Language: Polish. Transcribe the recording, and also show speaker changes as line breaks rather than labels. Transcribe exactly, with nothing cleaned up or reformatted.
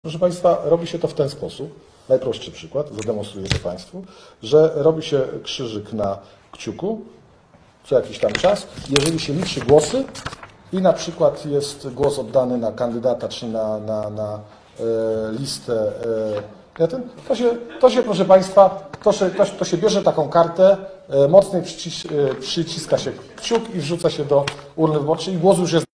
Proszę Państwa, robi się to w ten sposób, najprostszy przykład, zademonstruję to Państwu, że robi się krzyżyk na kciuku co jakiś tam czas. Jeżeli się liczy głosy i na przykład jest głos oddany na kandydata czy na, na, na e, listę, e, ten, to, się, to się, proszę Państwa, to się, to, to się bierze taką kartę, e, mocniej przycis, e, przyciska się kciuk i wrzuca się do urny wyborczej i głos już jest